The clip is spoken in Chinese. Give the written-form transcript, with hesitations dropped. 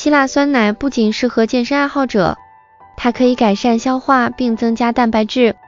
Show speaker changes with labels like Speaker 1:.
Speaker 1: 希腊酸奶不仅适合健身爱好者，它可以改善消化并增加蛋白质，